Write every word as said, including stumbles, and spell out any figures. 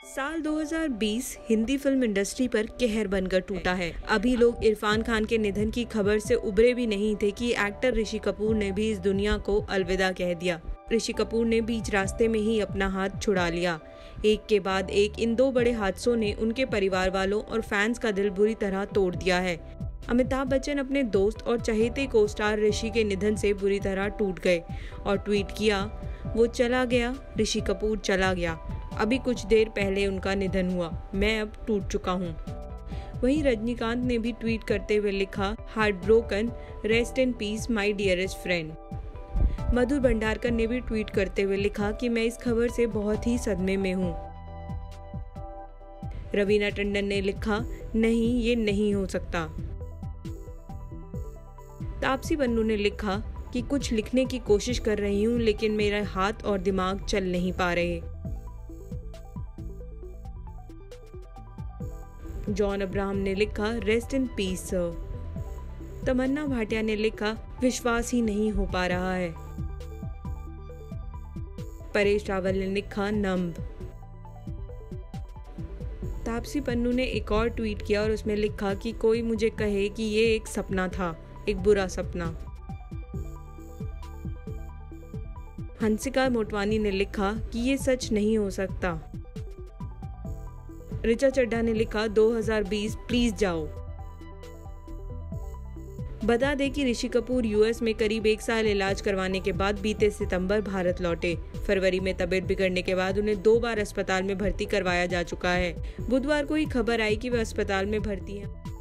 साल दो हज़ार बीस हिंदी फिल्म इंडस्ट्री पर कहर बनकर टूटा है। अभी लोग इरफान खान के निधन की खबर से उबरे भी नहीं थे कि एक्टर ऋषि कपूर ने भी इस दुनिया को अलविदा कह दिया। ऋषि कपूर ने बीच रास्ते में ही अपना हाथ छुड़ा लिया। एक के बाद एक इन दो बड़े हादसों ने उनके परिवार वालों और फैंस का दिल बुरी तरह तोड़ दिया है। अमिताभ बच्चन अपने दोस्त और चहेते को स्टार ऋषि के निधन से बुरी तरह टूट गए और ट्वीट किया, वो चला गया, ऋषि कपूर चला गया। अभी कुछ देर पहले उनका निधन हुआ, मैं अब टूट चुका हूँ। वहीं रजनीकांत ने भी ट्वीट करते हुए लिखा, heart broken, rest in peace my dearest friend. Madhur Bhandarkar ने भी ट्वीट करते हुए लिखा कि मैं इस खबर से बहुत ही सदमे में हूँ। रवीना टंडन ने लिखा, नहीं ये नहीं हो सकता। तापसी पन्नू ने लिखा कि कुछ लिखने की कोशिश कर रही हूँ लेकिन मेरा हाथ और दिमाग चल नहीं पा रहे। जॉन अब्राहम ने लिखा, rest in peace sir. Tamannaah Bhatia ने लिखा, विश्वास ही नहीं हो पा रहा है। परेश रावल ने लिखा, नंब। तापसी पन्नू ने एक और ट्वीट किया और उसमें लिखा कि कोई मुझे कहे कि ये एक सपना था, एक बुरा सपना। हंसिका मोटवानी ने लिखा कि ये सच नहीं हो सकता। ऋचा चड्ढा ने लिखा, दो हज़ार बीस प्लीज जाओ। बता दें कि ऋषि कपूर यूएस में करीब एक साल इलाज करवाने के बाद बीते सितंबर भारत लौटे। फरवरी में तबीयत बिगड़ने के बाद उन्हें दो बार अस्पताल में भर्ती करवाया जा चुका है। बुधवार को ही खबर आई कि वे अस्पताल में भर्ती हैं।